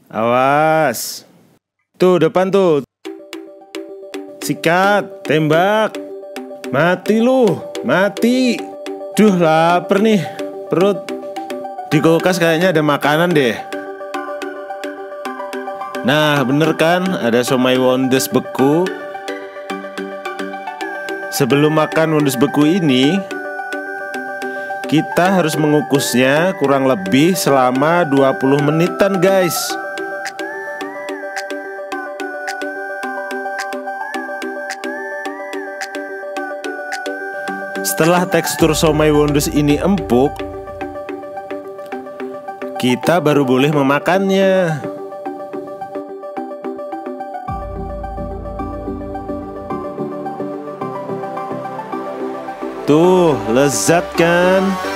Awas. Tuh depan tuh. Sikat, tembak. Mati lu, mati. Duh, lapar nih. Perut. Di kulkas kayaknya ada makanan deh. Nah, bener kan? Ada somai Wondes beku. Sebelum makan Wondes beku ini, kita harus mengukusnya kurang lebih selama 20 menitan, guys. Setelah tekstur somai Wondes ini empuk, kita baru boleh memakannya. Tuh, lezat kan?